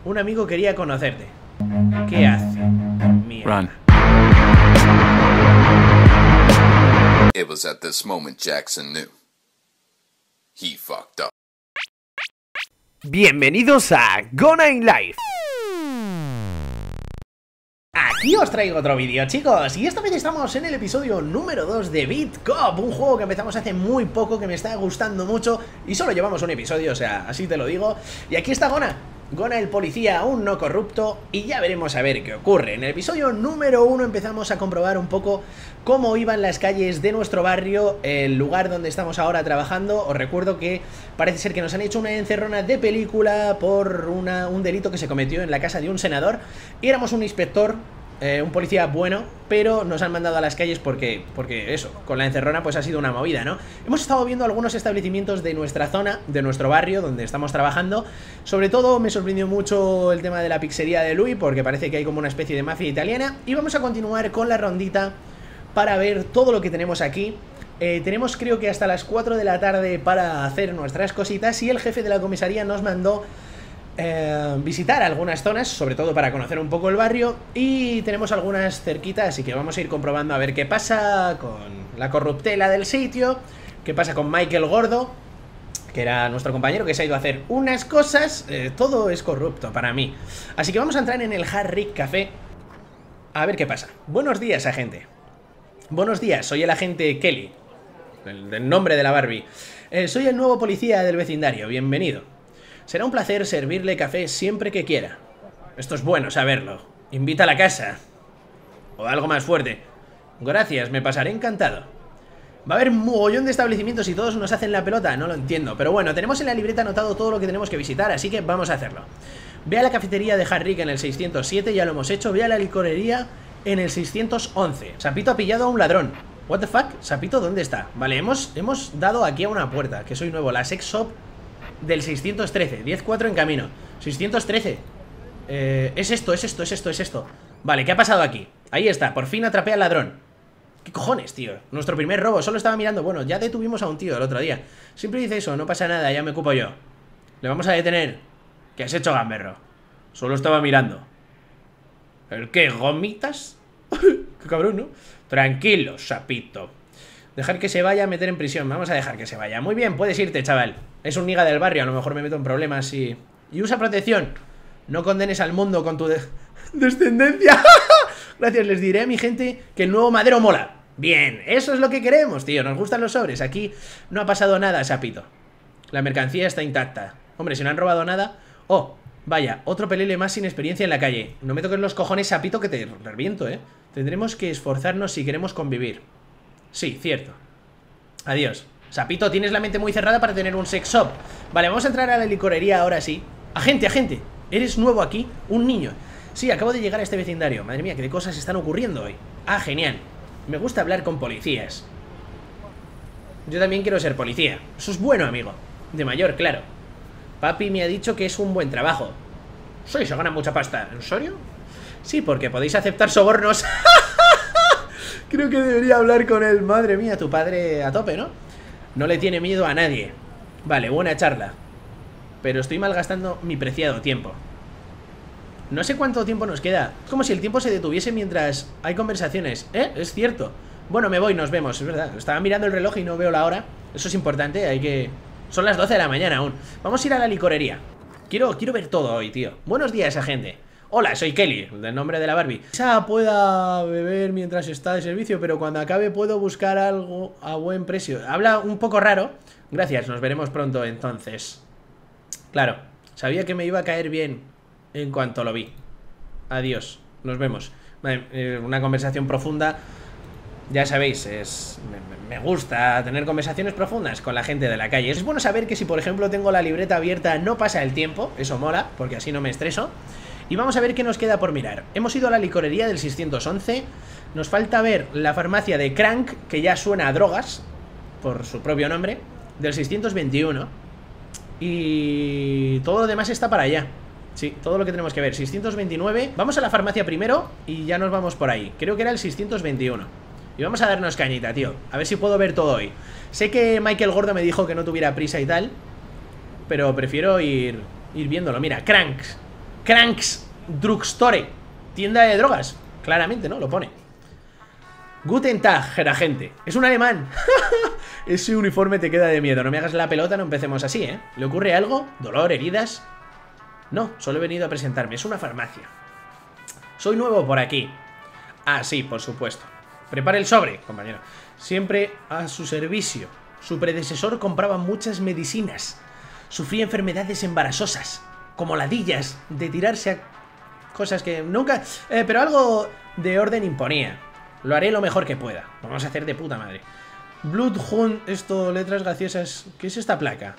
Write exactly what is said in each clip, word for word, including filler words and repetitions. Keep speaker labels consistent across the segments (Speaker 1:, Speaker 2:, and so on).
Speaker 1: Un amigo quería conocerte. ¿Qué hace? Mierda.
Speaker 2: Run.
Speaker 3: It was at this moment Jackson knew. He fucked up.
Speaker 1: Bienvenidos a Gonna in Life. Aquí os traigo otro vídeo, chicos, y esta vez estamos en el episodio número dos de Beat Cop, un juego que empezamos hace muy poco, que me está gustando mucho, y solo llevamos un episodio, o sea, así te lo digo. Y aquí está Gonna, Gonna el policía aún no corrupto, y ya veremos a ver qué ocurre. En el episodio número uno empezamos a comprobar un poco cómo iban las calles de nuestro barrio, el lugar donde estamos ahora trabajando. Os recuerdo que parece ser que nos han hecho una encerrona de película por una, un delito que se cometió en la casa de un senador, y éramos un inspector, Eh, un policía bueno, pero nos han mandado a las calles porque, porque eso, con la encerrona pues ha sido una movida, ¿no? Hemos estado viendo algunos establecimientos de nuestra zona, de nuestro barrio, donde estamos trabajando. Sobre todo me sorprendió mucho el tema de la pizzería de Louis, porque parece que hay como una especie de mafia italiana. Y vamos a continuar con la rondita para ver todo lo que tenemos aquí. Eh, tenemos creo que hasta las cuatro de la tarde para hacer nuestras cositas, y el jefe de la comisaría nos mandó Eh, visitar algunas zonas, sobre todo para conocer un poco el barrio, y tenemos algunas cerquitas, así que vamos a ir comprobando a ver qué pasa con la corruptela del sitio, qué pasa con Michael Gordo, que era nuestro compañero que se ha ido a hacer unas cosas. Eh, todo es corrupto para mí, así que vamos a entrar en el Hard Rick Café a ver qué pasa. Buenos días, agente. Buenos días, soy el agente Kelly, el del nombre de la Barbie. eh, Soy el nuevo policía del vecindario, bienvenido. Será un placer servirle café siempre que quiera. Esto es bueno saberlo. Invita a la casa. O algo más fuerte. Gracias, me pasaré encantado. Va a haber un mogollón de establecimientos y todos nos hacen la pelota, no lo entiendo. Pero bueno, tenemos en la libreta anotado todo lo que tenemos que visitar, así que vamos a hacerlo. Ve a la cafetería de Hard Rick en el seiscientos siete, ya lo hemos hecho. Ve a la licorería en el seiscientos once. Sapito ha pillado a un ladrón. What the fuck? Sapito, ¿dónde está? Vale, hemos, hemos dado aquí a una puerta, que soy nuevo. La sex shop del seiscientos trece, diez cuatro en camino. seiscientos trece. eh, Es esto, es esto, es esto, es esto. Vale, ¿qué ha pasado aquí? Ahí está, por fin atrapé al ladrón. ¿Qué cojones, tío? Nuestro primer robo, solo estaba mirando. Bueno, ya detuvimos a un tío el otro día. Siempre dice eso, no pasa nada, ya me ocupo yo. Le vamos a detener. ¿Qué has hecho, gamberro? Solo estaba mirando. ¿El qué? ¿Gomitas? Qué cabrón, ¿no? Tranquilo, sapito. Dejar que se vaya, meter en prisión. Vamos a dejar que se vaya. Muy bien, puedes irte, chaval. Es un niga del barrio, a lo mejor me meto en problemas y... Y usa protección. No condenes al mundo con tu de... descendencia. Gracias, les diré a mi gente que el nuevo madero mola. Bien, eso es lo que queremos, tío. Nos gustan los sobres. Aquí no ha pasado nada, sapito. La mercancía está intacta. Hombre, si no han robado nada... Oh, vaya, otro pelele más sin experiencia en la calle. No me toques los cojones, sapito, que te reviento, eh. Tendremos que esforzarnos si queremos convivir. Sí, cierto. Adiós. Sapito, tienes la mente muy cerrada para tener un sex shop. Vale, vamos a entrar a la licorería ahora sí. Agente, agente, ¿eres nuevo aquí? Un niño. Sí, acabo de llegar a este vecindario. Madre mía, qué de cosas están ocurriendo hoy. Ah, genial. Me gusta hablar con policías. Yo también quiero ser policía. Eso es bueno, amigo. De mayor, claro. Papi me ha dicho que es un buen trabajo. Sí, se gana mucha pasta. ¿En serio? Sí, porque podéis aceptar sobornos. Creo que debería hablar con él. Madre mía, tu padre a tope, ¿no? No le tiene miedo a nadie. Vale, buena charla. Pero estoy malgastando mi preciado tiempo. No sé cuánto tiempo nos queda. Es como si el tiempo se detuviese mientras hay conversaciones. ¿Eh? Es cierto. Bueno, me voy, nos vemos, es verdad. Estaba mirando el reloj y no veo la hora. Eso es importante, hay que... Son las doce de la mañana aún. Vamos a ir a la licorería. Quiero, quiero ver todo hoy, tío. Buenos días, agente. Hola, soy Kelly, del nombre de la Barbie. Quizá pueda beber mientras está de servicio, pero cuando acabe puedo buscar algo a buen precio. Habla un poco raro. Gracias, nos veremos pronto entonces. Claro, sabía que me iba a caer bien en cuanto lo vi. Adiós, nos vemos. Vale, eh, una conversación profunda. Ya sabéis, es me, me gusta tener conversaciones profundas con la gente de la calle. Es bueno saber que si por ejemplo tengo la libreta abierta no pasa el tiempo. Eso mola, porque así no me estreso. Y vamos a ver qué nos queda por mirar. Hemos ido a la licorería del seiscientos once. Nos falta ver la farmacia de Crank, que ya suena a drogas, por su propio nombre, del seiscientos veintiuno. Y todo lo demás está para allá. Sí, todo lo que tenemos que ver. seiscientos veintinueve. Vamos a la farmacia primero y ya nos vamos por ahí. Creo que era el seiscientos veintiuno. Y vamos a darnos cañita, tío. A ver si puedo ver todo hoy. Sé que Michael Gordo me dijo que no tuviera prisa y tal, pero prefiero ir, ir viéndolo. Mira, Cranks. Cranks Drugstore, tienda de drogas. Claramente, ¿no? Lo pone. Guten Tag, agente. Es un alemán. Ese uniforme te queda de miedo. No me hagas la pelota, no empecemos así, ¿eh? ¿Le ocurre algo? ¿Dolor? ¿Heridas? No, solo he venido a presentarme. Es una farmacia. Soy nuevo por aquí. Ah, sí, por supuesto. Prepare el sobre, compañero. Siempre a su servicio. Su predecesor compraba muchas medicinas. Sufría enfermedades embarazosas, como ladillas, de tirarse a cosas que nunca... Eh, pero algo de orden imponía. Lo haré lo mejor que pueda. Lo vamos a hacer de puta madre. Bloodhound, esto, letras graciosas. ¿Qué es esta placa?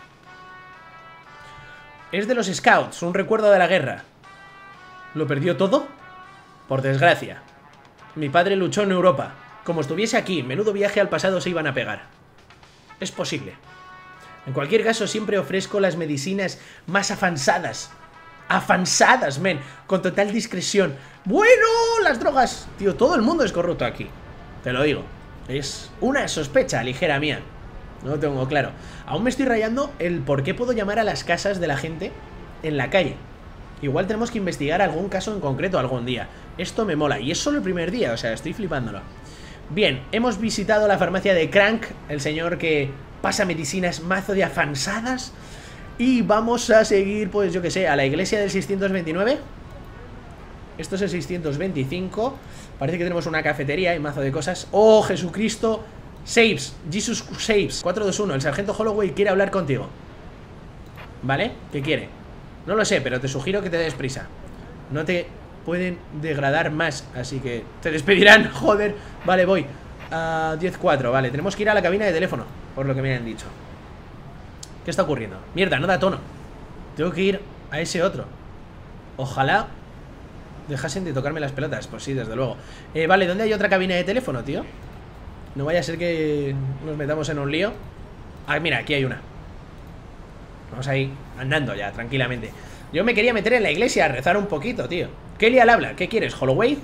Speaker 1: Es de los Scouts, un recuerdo de la guerra. ¿Lo perdió todo? Por desgracia. Mi padre luchó en Europa. Como estuviese aquí, menudo viaje al pasado se iban a pegar. Es posible. En cualquier caso, siempre ofrezco las medicinas más avanzadas. Avanzadas, men. Con total discreción. Bueno, las drogas. Tío, todo el mundo es corrupto aquí. Te lo digo. Es una sospecha ligera mía. No lo tengo claro. Aún me estoy rayando el por qué puedo llamar a las casas de la gente en la calle. Igual tenemos que investigar algún caso en concreto algún día. Esto me mola. Y es solo el primer día, o sea, estoy flipándolo. Bien, hemos visitado la farmacia de Crank, el señor que pasa medicinas mazo de afansadas. Y vamos a seguir, pues yo que sé, a la iglesia del seiscientos veintinueve. Esto es el seiscientos veinticinco. Parece que tenemos una cafetería y mazo de cosas. ¡Oh, Jesucristo! Saves, Jesus Saves. cuatro dos uno, el sargento Holloway quiere hablar contigo. ¿Vale? ¿Qué quiere? No lo sé, pero te sugiero que te des prisa. No te pueden degradar más, así que te despedirán, joder. Vale, voy a diez cuatro, vale, tenemos que ir a la cabina de teléfono, por lo que me han dicho. ¿Qué está ocurriendo? Mierda, no da tono. Tengo que ir a ese otro. Ojalá dejasen de tocarme las pelotas. Pues sí, desde luego. eh, Vale, ¿dónde hay otra cabina de teléfono, tío? No vaya a ser que nos metamos en un lío. Ah, mira, aquí hay una. Vamos a ir andando ya, tranquilamente. Yo me quería meter en la iglesia a rezar un poquito, tío. Kelly al habla, ¿qué quieres, Holloway?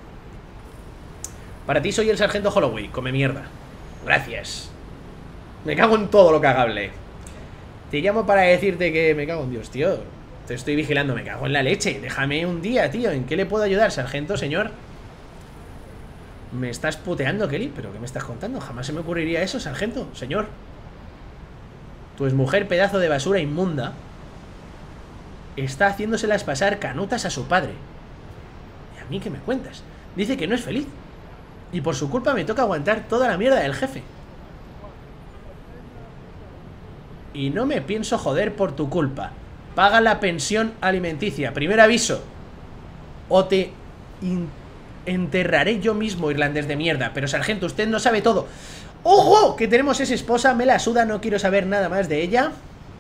Speaker 1: Para ti soy el sargento Holloway, come mierda. Gracias. Me cago en todo lo cagable. Te llamo para decirte que me cago en Dios, tío. Te estoy vigilando, me cago en la leche. Déjame un día, tío. ¿En qué le puedo ayudar, sargento, señor? ¿Me estás puteando, Kelly? ¿Pero qué me estás contando? Jamás se me ocurriría eso, sargento, señor. Tu exmujer, pedazo de basura inmunda, está haciéndoselas pasar canutas a su padre. ¿Y a mí qué me cuentas? Dice que no es feliz. Y por su culpa me toca aguantar toda la mierda del jefe. Y no me pienso joder por tu culpa. Paga la pensión alimenticia. Primer aviso. O te enterraré yo mismo, irlandés de mierda. Pero sargento, usted no sabe todo. ¡Ojo! Que tenemos esa esposa, me la suda, no quiero saber nada más de ella.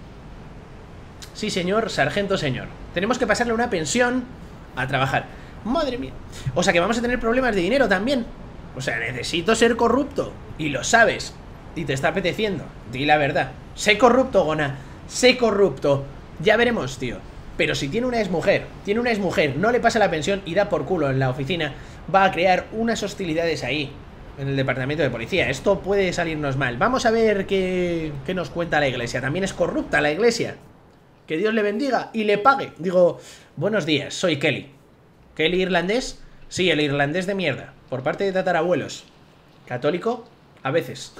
Speaker 1: Sí, señor, sargento, señor. Tenemos que pasarle una pensión a trabajar. Madre mía. O sea que vamos a tener problemas de dinero también. O sea, necesito ser corrupto. Y lo sabes. Y te está apeteciendo. Di la verdad. Sé corrupto, Gona. Sé corrupto. Ya veremos, tío. Pero si tiene una exmujer, tiene una exmujer, no le pasa la pensión y da por culo en la oficina, va a crear unas hostilidades ahí, en el departamento de policía. Esto puede salirnos mal. Vamos a ver qué, qué nos cuenta la iglesia. También es corrupta la iglesia. Que Dios le bendiga y le pague. Digo, buenos días, soy Kelly. ¿Kelly irlandés? Sí, el irlandés de mierda. Por parte de tatarabuelos. ¿Católico? A veces.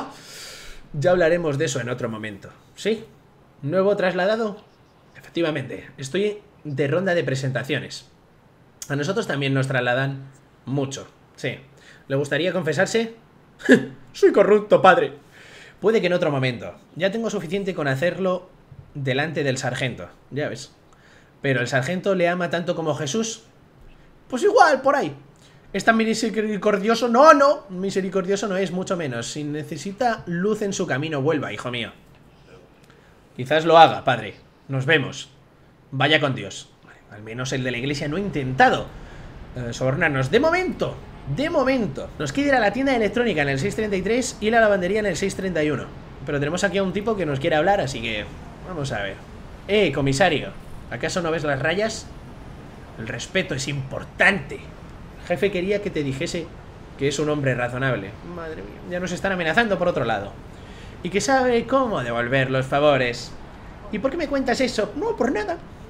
Speaker 1: Ya hablaremos de eso en otro momento. ¿Sí? ¿Nuevo trasladado? Efectivamente, estoy de ronda de presentaciones. A nosotros también nos trasladan mucho. Sí. ¿Le gustaría confesarse? Soy corrupto, padre. Puede que en otro momento. Ya tengo suficiente con hacerlo delante del sargento. Ya ves. ¿Pero el sargento le ama tanto como Jesús? Pues igual, por ahí. ¿Es tan misericordioso? No, no. Misericordioso no es, mucho menos. Si necesita luz en su camino, vuelva, hijo mío. Quizás lo haga, padre. Nos vemos. Vaya con Dios. Al menos el de la iglesia no ha intentado eh, sobornarnos. De momento. De momento. Nos quiere ir a la tienda de electrónica en el seis treinta y tres y la lavandería en el seis treinta y uno. Pero tenemos aquí a un tipo que nos quiere hablar, así que vamos a ver. Eh, comisario, ¿acaso no ves las rayas? El respeto es importante. El jefe quería que te dijese que es un hombre razonable. Madre mía, ya nos están amenazando por otro lado. Y que sabe cómo devolver los favores. ¿Y por qué me cuentas eso? No, por nada.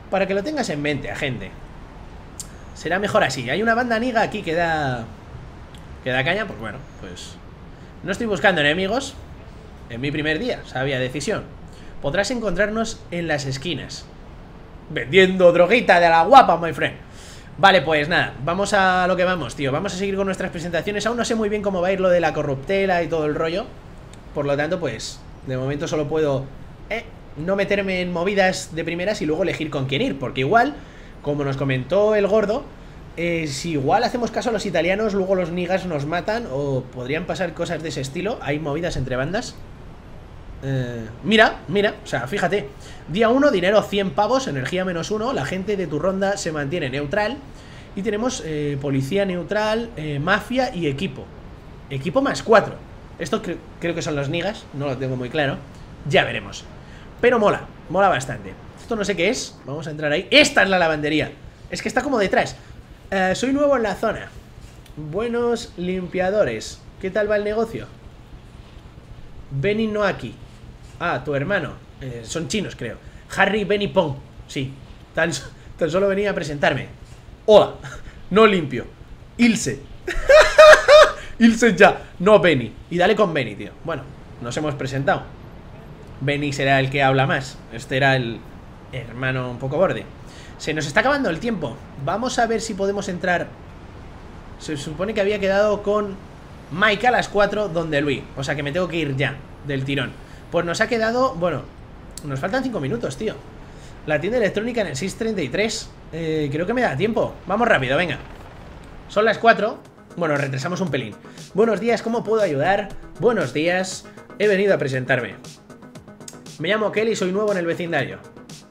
Speaker 1: Para que lo tengas en mente, agente. Será mejor así. Hay una banda niga aquí que da... Que da caña, pues bueno, pues... No estoy buscando enemigos. En mi primer día, sabia decisión. Podrás encontrarnos en las esquinas vendiendo droguita de la guapa, my friend. Vale, pues nada, vamos a lo que vamos, tío. Vamos a seguir con nuestras presentaciones. Aún no sé muy bien cómo va a ir lo de la corruptela y todo el rollo. Por lo tanto, pues, de momento solo puedo eh, no meterme en movidas de primeras y luego elegir con quién ir. Porque igual, como nos comentó el gordo, eh, si igual hacemos caso a los italianos, luego los niggas nos matan o podrían pasar cosas de ese estilo. Hay movidas entre bandas. Eh, mira, mira, o sea, fíjate. Día uno, dinero cien pavos, energía menos uno. La gente de tu ronda se mantiene neutral. Y tenemos eh, policía neutral, eh, mafia y equipo. Equipo más cuatro. Esto cre creo que son los niggas, no lo tengo muy claro. Ya veremos. Pero mola, mola bastante. Esto no sé qué es, vamos a entrar ahí. Esta es la lavandería, es que está como detrás. eh, Soy nuevo en la zona. Buenos limpiadores. ¿Qué tal va el negocio? Benny no aquí. Ah, tu hermano. Eh, son chinos, creo. Harry Benny Pong. Sí. Tan, tan solo venía a presentarme. Hola. No limpio. Ilse. Ilse ya. No Benny. Y dale con Benny, tío. Bueno, nos hemos presentado. Benny será el que habla más. Este era el hermano un poco borde. Se nos está acabando el tiempo. Vamos a ver si podemos entrar. Se supone que había quedado con Mike a las cuatro donde Luis. O sea que me tengo que ir ya, del tirón. Pues nos ha quedado, bueno, nos faltan cinco minutos, tío. La tienda electrónica en el seis treinta y tres. eh, Creo que me da tiempo. Vamos rápido, venga. Son las cuatro. Bueno, retrasamos un pelín. Buenos días, ¿cómo puedo ayudar? Buenos días, he venido a presentarme. Me llamo Kelly, soy nuevo en el vecindario.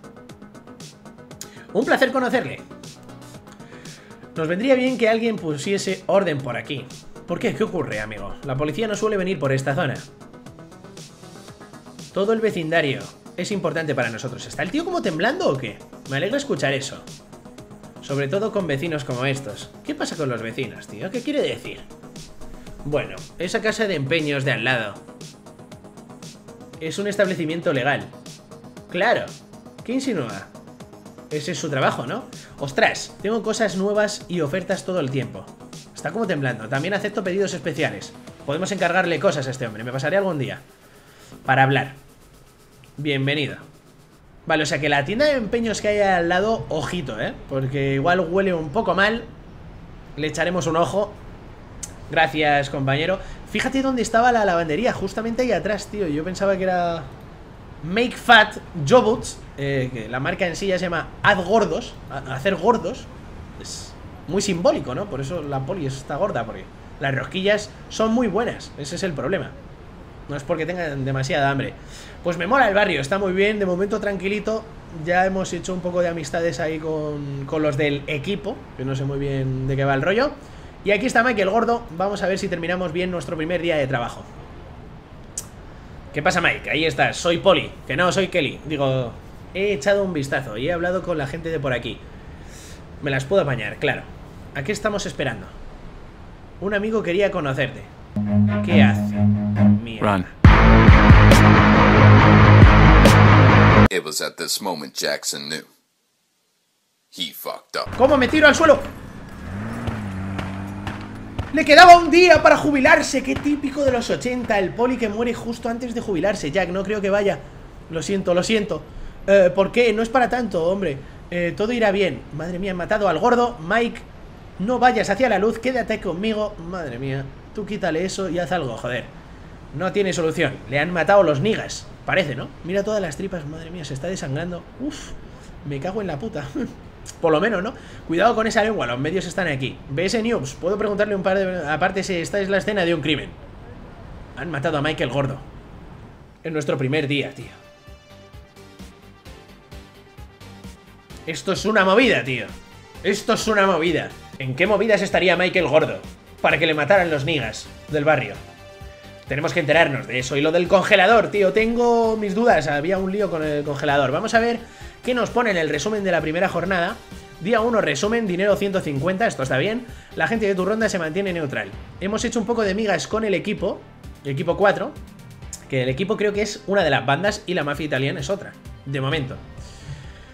Speaker 1: Un placer conocerle. Nos vendría bien que alguien pusiese orden por aquí. ¿Por qué? ¿Qué ocurre, amigo? La policía no suele venir por esta zona. Todo el vecindario es importante para nosotros. ¿Está el tío como temblando o qué? Me alegra escuchar eso. Sobre todo con vecinos como estos. ¿Qué pasa con los vecinos, tío? ¿Qué quiere decir? Bueno, esa casa de empeños de al lado es un establecimiento legal. Claro. ¿Qué insinúa? Ese es su trabajo, ¿no? Ostras, tengo cosas nuevas y ofertas todo el tiempo. Está como temblando. También acepto pedidos especiales. Podemos encargarle cosas a este hombre. Me pasaré algún día para hablar. Bienvenido. Vale, o sea que la tienda de empeños que hay al lado, ojito, ¿eh? Porque igual huele un poco mal. Le echaremos un ojo. Gracias, compañero. Fíjate dónde estaba la lavandería. Justamente ahí atrás, tío. Yo pensaba que era Make Fat Jobots, eh, que la marca en sí ya se llama Haz Gordos. Hacer gordos. Es muy simbólico, ¿no? Por eso la poli está gorda, porque las rosquillas son muy buenas. Ese es el problema. No es porque tengan demasiada hambre. Pues me mola el barrio, está muy bien. De momento tranquilito. Ya hemos hecho un poco de amistades ahí con, con los del equipo, que no sé muy bien de qué va el rollo. Y aquí está Mike el gordo. Vamos a ver si terminamos bien nuestro primer día de trabajo. ¿Qué pasa, Mike? Ahí estás, soy Poli. Que no, soy Kelly. Digo, he echado un vistazo y he hablado con la gente de por aquí. Me las puedo apañar, claro. ¿A qué estamos esperando? Un amigo quería conocerte. ¿Qué hace? Mierda.
Speaker 3: It was at this moment Jackson knew. He fucked up.
Speaker 1: ¿Cómo me tiro al suelo? Le quedaba un día para jubilarse. Qué típico de los ochenta. El poli que muere justo antes de jubilarse. Jack, no creo que vaya. Lo siento, lo siento. eh, ¿Por qué? No es para tanto, hombre. eh, Todo irá bien. Madre mía, han matado al gordo. Mike, no vayas hacia la luz. Quédate conmigo. Madre mía, tú quítale eso y haz algo, joder. No tiene solución. Le han matado los niggas. Parece, ¿no? Mira todas las tripas. Madre mía, se está desangrando. Uf, me cago en la puta. Por lo menos, ¿no? Cuidado con esa lengua, los medios están aquí. B S News, puedo preguntarle un par de... Aparte, si esta es la escena de un crimen. Han matado a Michael Gordo. En nuestro primer día, tío. Esto es una movida, tío. Esto es una movida. ¿En qué movidas estaría Michael Gordo para que le mataran los niggas del barrio? Tenemos que enterarnos de eso. Y lo del congelador, tío, tengo mis dudas. Había un lío con el congelador. Vamos a ver qué nos pone en el resumen de la primera jornada. Día uno, resumen, dinero ciento cincuenta, esto está bien. La gente de tu ronda se mantiene neutral. Hemos hecho un poco de migas con el equipo, el equipo cuatro. Que el equipo creo que es una de las bandas y la mafia italiana es otra, de momento.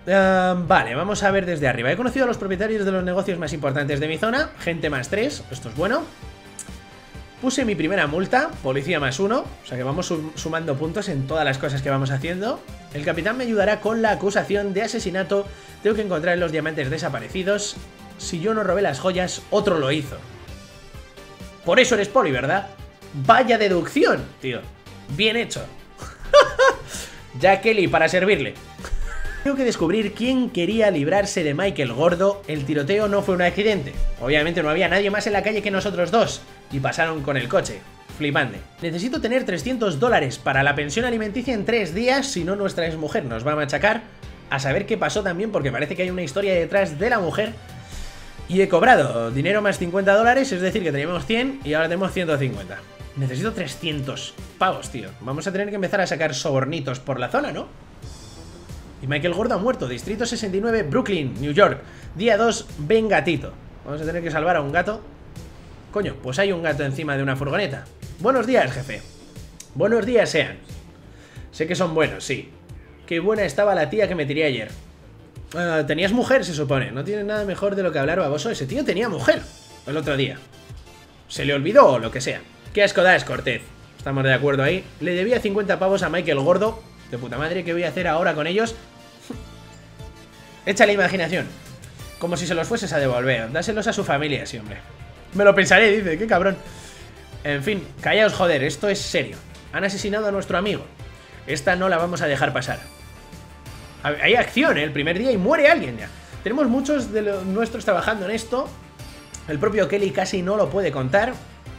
Speaker 1: Uh, vale, vamos a ver desde arriba. He conocido a los propietarios de los negocios más importantes de mi zona. Gente más tres, esto es bueno. Puse mi primera multa, policía más uno. O sea que vamos sum sumando puntos en todas las cosas que vamos haciendo. El capitán me ayudará con la acusación de asesinato. Tengo que encontrar los diamantes desaparecidos. Si yo no robé las joyas, otro lo hizo. Por eso eres poli, ¿verdad? Vaya deducción, tío. Bien hecho. Jack Kelly, para servirle. Tengo que descubrir quién quería librarse de Michael Gordo. El tiroteo no fue un accidente. Obviamente no había nadie más en la calle que nosotros dos. Y pasaron con el coche. Flipante. Necesito tener trescientos dólares para la pensión alimenticia en tres días. Si no, nuestra exmujer nos va a machacar. A saber qué pasó también, porque parece que hay una historia detrás de la mujer. Y he cobrado dinero más cincuenta dólares. Es decir, que teníamos cien y ahora tenemos ciento cincuenta. Necesito trescientos pavos, tío. Vamos a tener que empezar a sacar sobornitos por la zona, ¿no? Y Michael Gordo ha muerto. Distrito sesenta y nueve, Brooklyn, New York. Día dos, ven gatito. Vamos a tener que salvar a un gato. Coño, pues hay un gato encima de una furgoneta. Buenos días, jefe. Buenos días sean. Sé que son buenos, sí. Qué buena estaba la tía que me tiré ayer. Uh, tenías mujer, se supone. No tiene nada mejor de lo que hablar baboso. Ese tío tenía mujer el otro día. Se le olvidó o lo que sea. Qué asco das, Cortez. Estamos de acuerdo ahí. Le debía cincuenta pavos a Michael Gordo. De puta madre, ¿qué voy a hacer ahora con ellos? Echa la imaginación. Como si se los fueses a devolver. Dáselos a su familia, sí, hombre. Me lo pensaré, dice, qué cabrón. En fin, callaos, joder, esto es serio. Han asesinado a nuestro amigo. Esta no la vamos a dejar pasar. Hay acción, ¿eh? El primer día y muere alguien ya. Tenemos muchos de los nuestros trabajando en esto. El propio Kelly casi no lo puede contar.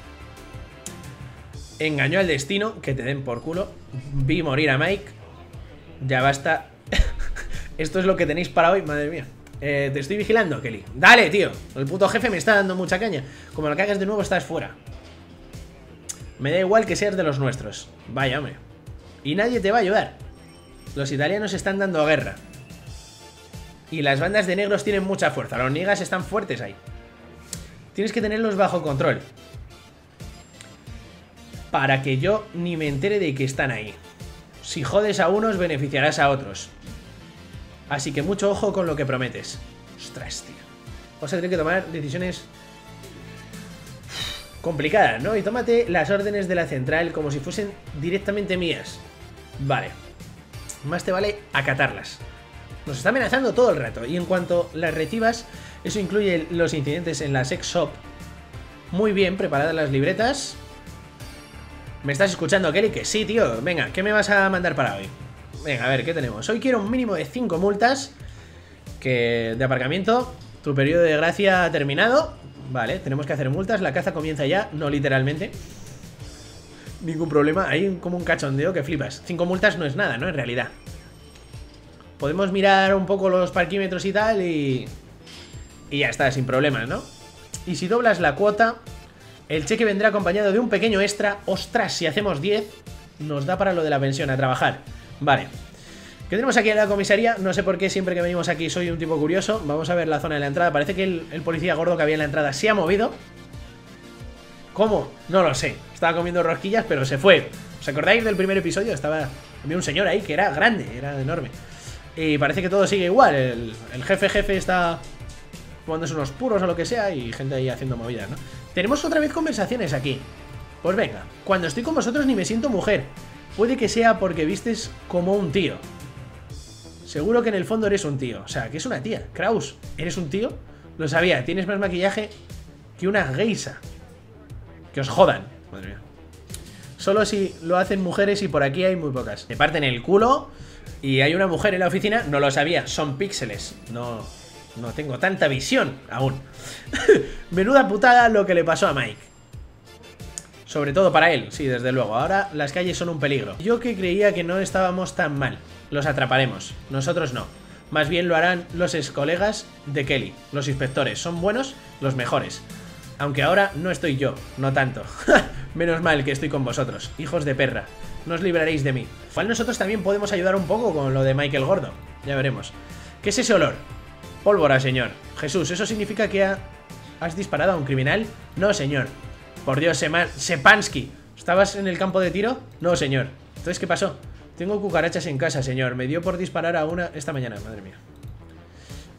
Speaker 1: Engañó al destino, que te den por culo. Vi morir a Mike. Ya basta. Esto es lo que tenéis para hoy, madre mía. eh, Te estoy vigilando, Kelly. Dale, tío. El puto jefe me está dando mucha caña. Como lo que hagas de nuevo, estás fuera. Me da igual que seas de los nuestros. Vaya, hombre. Y nadie te va a ayudar. Los italianos están dando guerra. Y las bandas de negros tienen mucha fuerza. Los niggas están fuertes ahí. Tienes que tenerlos bajo control. Para que yo ni me entere de que están ahí. Si jodes a unos, beneficiarás a otros. Así que mucho ojo con lo que prometes. Ostras, tío. Vas a tener que tomar decisiones complicadas, ¿no? Y tómate las órdenes de la central como si fuesen directamente mías. Vale. Más te vale acatarlas. Nos está amenazando todo el rato. Y en cuanto las recibas, eso incluye los incidentes en la sex shop. Muy bien, preparadas las libretas. ¿Me estás escuchando, Kelly? Que sí, tío. Venga, ¿qué me vas a mandar para hoy? Venga, a ver, ¿qué tenemos? Hoy quiero un mínimo de cinco multas que de aparcamiento. Tu periodo de gracia ha terminado. Vale, tenemos que hacer multas. La caza comienza ya, no literalmente. Ningún problema. Hay como un cachondeo que flipas. Cinco multas no es nada, ¿no? En realidad. Podemos mirar un poco los parquímetros y tal y... Y ya está, sin problemas, ¿no? Y si doblas la cuota... El cheque vendrá acompañado de un pequeño extra. Ostras, si hacemos diez, nos da para lo de la pensión, a trabajar. Vale. ¿Qué tenemos aquí en la comisaría? No sé por qué siempre que venimos aquí soy un tipo curioso. Vamos a ver la zona de la entrada. Parece que el, el policía gordo que había en la entrada se ha movido. ¿Cómo? No lo sé. Estaba comiendo rosquillas, pero se fue. ¿Os acordáis del primer episodio? Estaba... Había un señor ahí que era grande, era enorme. Y parece que todo sigue igual. El, el jefe jefe está tomándose unos puros o lo que sea y gente ahí haciendo movidas, ¿no? Tenemos otra vez conversaciones aquí. Pues venga, cuando estoy con vosotros ni me siento mujer. Puede que sea porque vistes como un tío. Seguro que en el fondo eres un tío. O sea, que es una tía. Kraus, ¿eres un tío? Lo sabía, tienes más maquillaje que una geisha. Que os jodan. Madre mía. Solo si lo hacen mujeres y por aquí hay muy pocas. Te parten el culo y hay una mujer en la oficina. No lo sabía, son píxeles. No, no tengo tanta visión aún. Menuda putada lo que le pasó a Mike. Sobre todo para él, sí, desde luego. Ahora las calles son un peligro. Yo que creía que no estábamos tan mal. Los atraparemos, nosotros no. Más bien lo harán los ex colegas de Kelly. Los inspectores, son buenos, los mejores. Aunque ahora no estoy yo, no tanto. Menos mal que estoy con vosotros, hijos de perra. No os libraréis de mí. Igual nosotros también podemos ayudar un poco con lo de Michael Gordo. Ya veremos. ¿Qué es ese olor? Pólvora, señor. Jesús, ¿eso significa que ha... has disparado a un criminal? No, señor. Por Dios, Sema... Sepansky. ¿Estabas en el campo de tiro? No, señor. Entonces, ¿qué pasó? Tengo cucarachas en casa, señor. Me dio por disparar a una esta mañana, madre mía.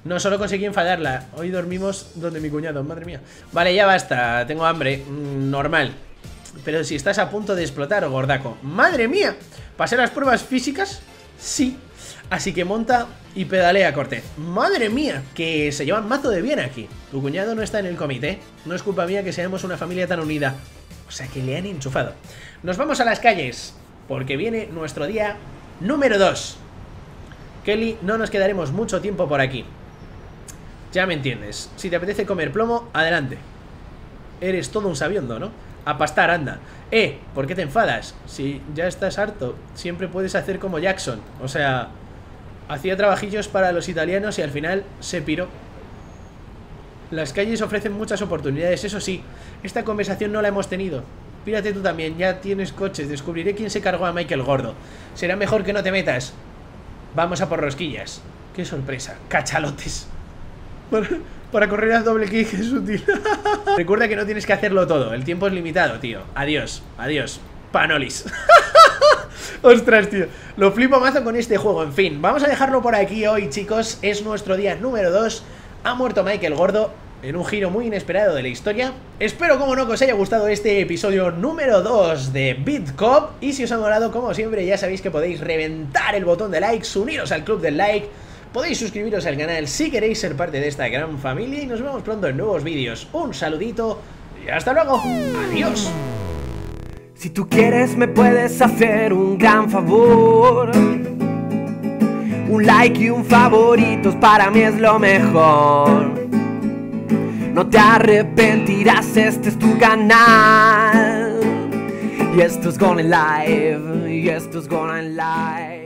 Speaker 1: No, solo conseguí enfadarla. Hoy dormimos donde mi cuñado, madre mía. Vale, ya basta, tengo hambre, mm, normal. Pero si estás a punto de explotar, gordaco. ¡Madre mía! ¿Pasé las pruebas físicas? Sí. Así que monta y pedalea, Cortez. ¡Madre mía! Que se llevan mazo de bien aquí. Tu cuñado no está en el comité. No es culpa mía que seamos una familia tan unida. O sea que le han enchufado. Nos vamos a las calles, porque viene nuestro día número dos. Kelly, no nos quedaremos mucho tiempo por aquí. Ya me entiendes. Si te apetece comer plomo, adelante. Eres todo un sabiondo, ¿no? A pastar, anda. Eh, ¿por qué te enfadas? Si ya estás harto, siempre puedes hacer como Jackson. O sea, hacía trabajillos para los italianos y al final se piró. Las calles ofrecen muchas oportunidades, eso sí. Esta conversación no la hemos tenido. Pírate tú también, ya tienes coches. Descubriré quién se cargó a Michael Gordo. Será mejor que no te metas. Vamos a por rosquillas. Qué sorpresa, cachalotes. Para, para correr a doble kick es útil. Recuerda que no tienes que hacerlo todo. El tiempo es limitado, tío. Adiós, adiós. Panolis. Ostras, tío. Lo flipo mazo con este juego. En fin, vamos a dejarlo por aquí hoy, chicos. Es nuestro día número dos. Ha muerto Michael Gordo en un giro muy inesperado de la historia. Espero, como no, que os haya gustado este episodio número dos de Beat Cop. Y si os ha molado, como siempre, ya sabéis que podéis reventar el botón de likes, uniros al club del like. Podéis suscribiros al canal si queréis ser parte de esta gran familia. Y nos vemos pronto en nuevos vídeos. Un saludito y hasta luego. Adiós.
Speaker 2: Si tú quieres me puedes hacer un gran favor. Un like y un favorito para mí es lo mejor. No te arrepentirás, este es tu canal. Y esto es Gone Live, y esto es Gone Live.